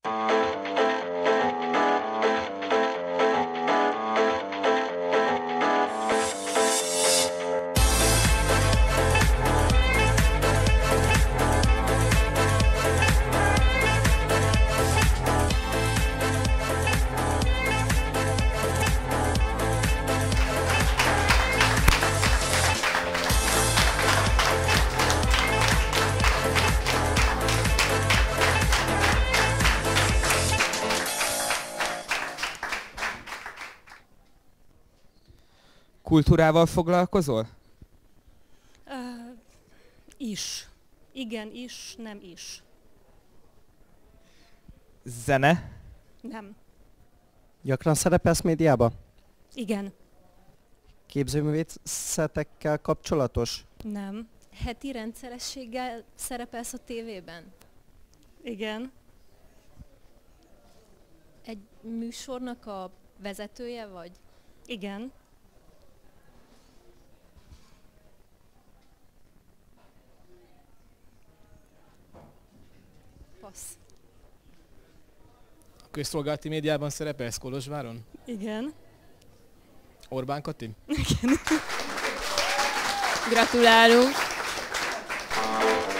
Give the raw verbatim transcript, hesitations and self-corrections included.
Kultúrával foglalkozol? Uh, is. Igen, is, nem is. Zene? Nem. Gyakran szerepelsz médiába? Igen. Képzőművészetekkel kapcsolatos? Nem. Heti rendszerességgel szerepelsz a tévében? Igen. Egy műsornak a vezetője vagy? Igen. Passz. A közszolgálati médiában szerepelsz Kolozsváron? Igen. Orbán Kati? Igen. Gratulálunk!